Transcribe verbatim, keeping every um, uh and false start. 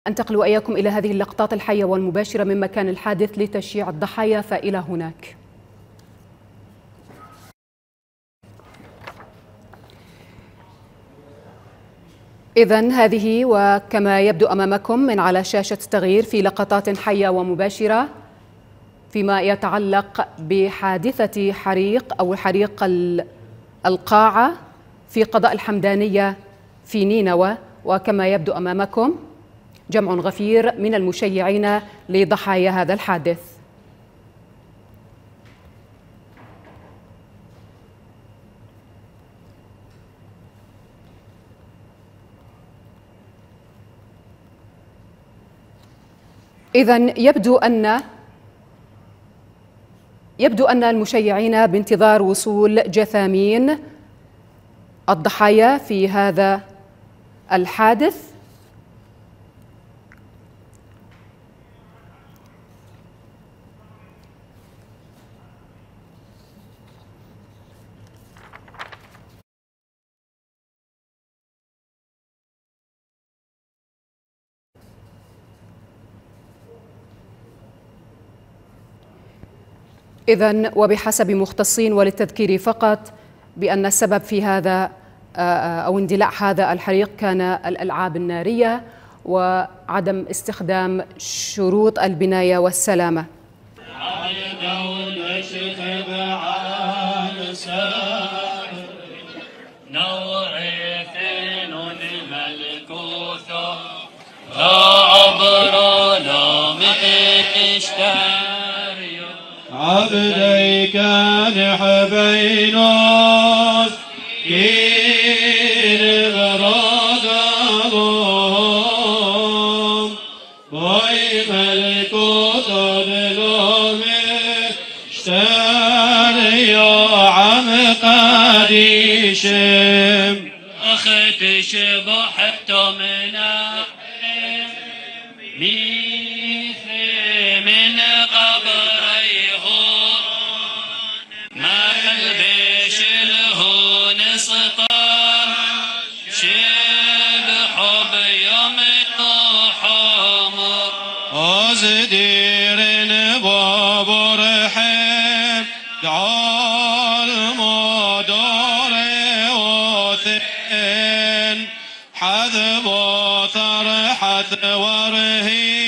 أنتقل وإياكم إلى هذه اللقطات الحية والمباشرة من مكان الحادث لتشييع الضحايا، فإلى هناك. إذن هذه وكما يبدو أمامكم من على شاشة التغيير في لقطات حية ومباشرة فيما يتعلق بحادثة حريق أو حريق القاعة في قضاء الحمدانية في نينوى. وكما يبدو أمامكم جمع غفير من المشيعين لضحايا هذا الحادث. إذن يبدو أن يبدو أن المشيعين بانتظار وصول جثامين الضحايا في هذا الحادث. إذن وبحسب مختصين وللتذكير فقط بأن السبب في هذا أو اندلاع هذا الحريق كان الألعاب النارية وعدم استخدام شروط البناية والسلامة. عبدي كان حبينوس كين برادهم وي ملكوت بلوم اشتريو عم قديشم أخت شبحت منا من قبر زديرن بابرحم دعال مدار وثين حذب وثر حذ ورهي